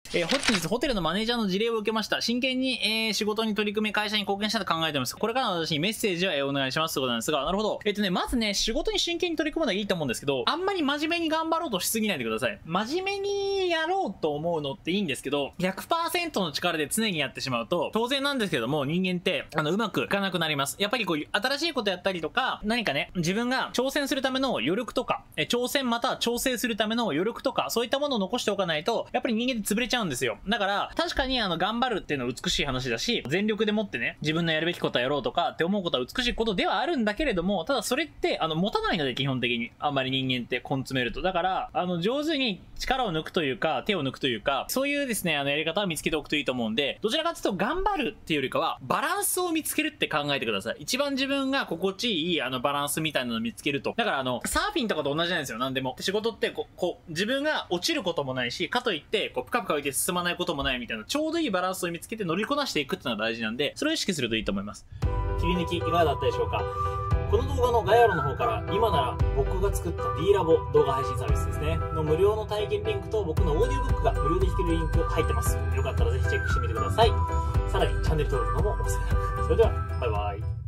本日ホテルのマネージャーの事例を受けました。真剣に、仕事に取り組み会社に貢献したと考えております。これからの私にメッセージは、お願いしますということなんですが、なるほど。まずね、仕事に真剣に取り組むのはいいと思うんですけど、あんまり真面目に頑張ろうとしすぎないでください。真面目にやろうと思うのっていいんですけど、100% の力で常にやってしまうと、当然なんですけども、人間って、うまくいかなくなります。やっぱりこういう新しいことやったりとか、何かね、自分が挑戦するための余力とか、挑戦または調整するための余力とか、そういったものを残しておかないと、やっぱり人間って潰れちゃうんですよ。だから、確かに頑張るっていうのは美しい話だし、全力でもってね、自分のやるべきことはやろうとかって思うことは美しいことではあるんだけれども、ただそれって、持たないので基本的に。あんまり人間って根詰めると。だから、上手に力を抜くというか、手を抜くというか、そういうですね、やり方を見つけておくといいと思うんで、どちらかというと頑張るっていうよりかは、バランスを見つけるって考えてください。一番自分が心地いい、バランスみたいなのを見つけると。だから、サーフィンとかと同じなんですよ、なんでも。仕事って、自分が落ちることもないし、かといって、ぷかぷか浮いて進まないこともないみたいな、ちょうどいいバランスを見つけて乗りこなしていくっていうのが大事なんで、それを意識するといいと思います。切り抜きいかがだったでしょうか。この動画の概要欄の方から、今なら僕が作った D ラボ動画配信サービスですね。の無料の体験リンクと僕のオーディオブックが無料で弾けるリンク入ってます。よかったらぜひチェックしてみてください。さらにチャンネル登録の方もお忘れなく。それでは、バイバイ。